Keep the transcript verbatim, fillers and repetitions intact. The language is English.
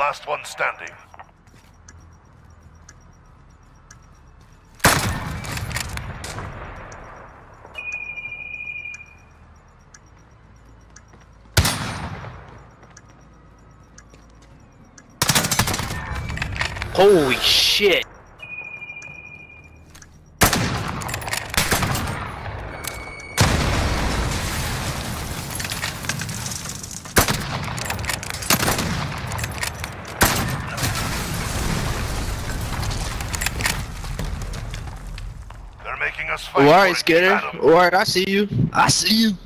Last one standing. Holy shit! They're making us fight. Alright, Skinner. Alright, I see you. I see you.